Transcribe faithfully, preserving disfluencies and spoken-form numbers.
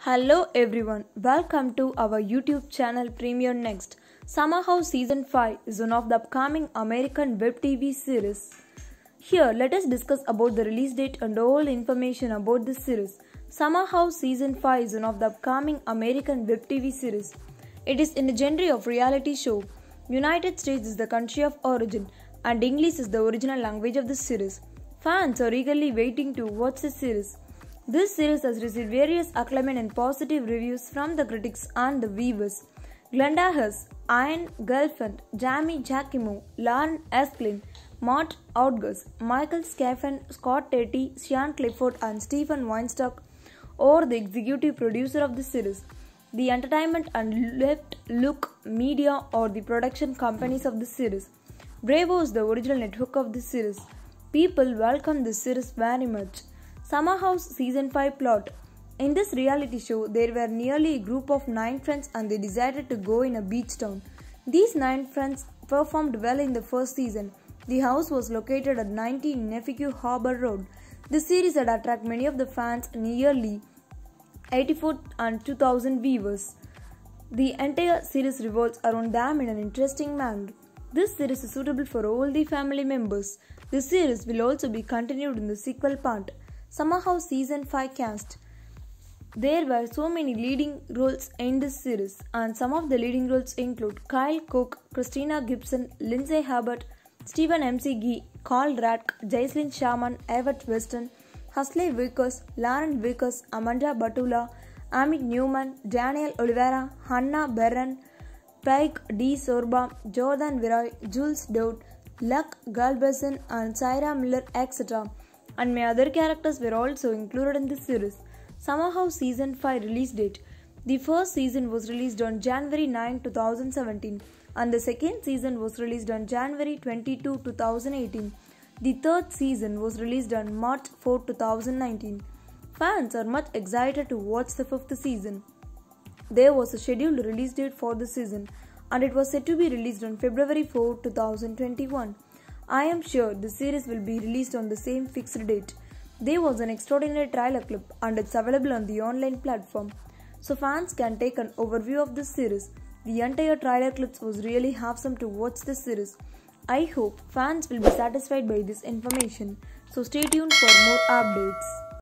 Hello everyone, welcome to our YouTube channel Premiere Next. Summer House Season five is one of the upcoming American web T V series. Here, let us discuss about the release date and all information about this series. Summer House Season five is one of the upcoming American web T V series. It is in the genre of reality show. United States is the country of origin and English is the original language of the series. Fans are eagerly waiting to watch the series. This series has received various acclaim and positive reviews from the critics and the viewers. Glenda Hess, Ian Gelfand, Jamie Giacomo, Lauren Esklin, Matt Outgus, Michael Scaffen, Scott Tetty, Sean Clifford and Stephen Weinstock are the executive producer of the series. The Entertainment and Left Look Media are the production companies of the series. Bravo is the original network of the series. People welcome this series very much. Summer House Season five plot. In this reality show, there were nearly a group of nine friends and they decided to go in a beach town. These nine friends performed well in the first season. The house was located at nineteen Nephiku Harbor Road. The series had attracted many of the fans, nearly eighty-four and two thousand viewers. The entire series revolves around them in an interesting manner. This series is suitable for all the family members. The series will also be continued in the sequel part. Summer House Season five cast. There were so many leading roles in this series, and some of the leading roles include Kyle Cook, Christina Gibson, Lindsay Hubbard, Stephen M C Gee, Carl Radke, Jaislyn Sharman, Everett Weston, Huxley Vickers, Lauren Vickers, Amanda Batula, Amit Newman, Daniel Oliveira, Hannah Berren, Pike D. Sorba, Jordan Viroy, Jules Dowd, Luck Galbreson, and Syra Miller, et cetera and many other characters were also included in this series. Summer House Season five release date. The first season was released on January ninth, two thousand seventeen and the second season was released on January twenty-second, two thousand eighteen. The third season was released on March fourth, two thousand nineteen. Fans are much excited to watch the fifth season. There was a scheduled release date for the season and it was set to be released on February fourth, two thousand twenty-one. I am sure the series will be released on the same fixed date. There was an extraordinary trailer clip and it's available on the online platform, so fans can take an overview of this series. The entire trailer clips was really awesome to watch this series. I hope fans will be satisfied by this information, so stay tuned for more updates.